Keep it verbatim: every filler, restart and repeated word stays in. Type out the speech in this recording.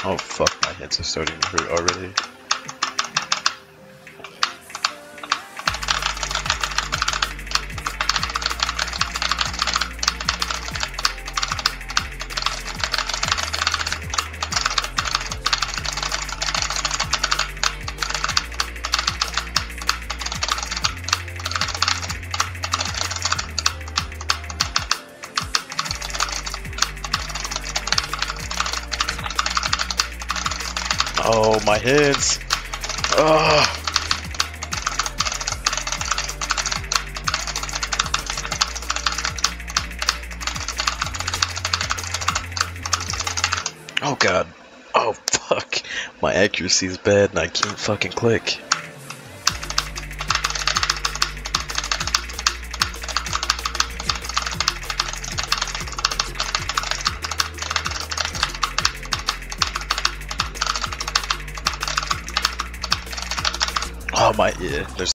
Oh fuck, my hands are starting to hurt already. Oh, my hands. Ugh. Oh god. Oh fuck. My accuracy is bad and I can't fucking click. Oh my, yeah, there's